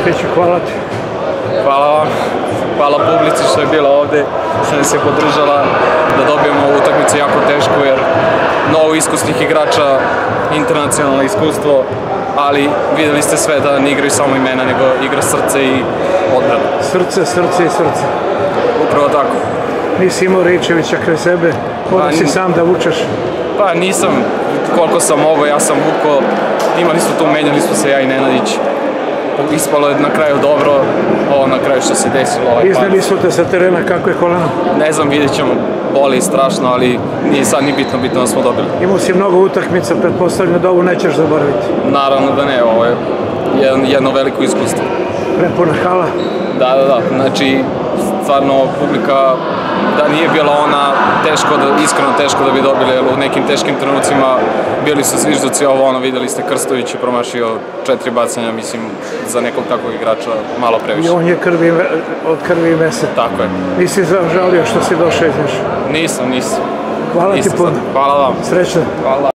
Krstiću, hvala ti. Hvala vam. Hvala publici što je bila ovde, što nas je podržala da dobijemo ovu utakmicu jako tešku jer mnogo iskusnih igrača, internacionalno iskustvo, ali videli ste sve da ne igraju samo imena, nego igra srce i odbrana. Srce, srce i srce. Upravo tako. Nisi imao Ričevića kraj sebe, onda si sam da vučeš. Pa nisam, koliko sam mogao, ja sam vukao, imali su tu, menjali su se ja i Nenadić. Ispalo je na kraju dobro, ovo na kraju što se desilo. Izneli su te sa terena, kako je koleno? Ne znam, vidjet ćemo, boli strašno, ali nije sad ni bitno, bitno da smo dobili. Imao si mnogo utakmica, pretpostavljeno da ovo nećeš zaboraviti. Naravno da ne, ovo je jedno veliko iskustvo. Prepuna hala? Da, znači stvarno publika, da nije bila ona iskreno teško da bi dobili, jer u nekim teškim trenucima bili su zvižduci, ovo ono, videli ste Krstović je promašio 4 bacanja, mislim, za nekog takvog igrača malo previše. I on je od krvi i mesa. Tako je. Nisi žalio što si došao iz Niša? Nisam. Hvala ti puno. Hvala vam. Srećno. Hvala.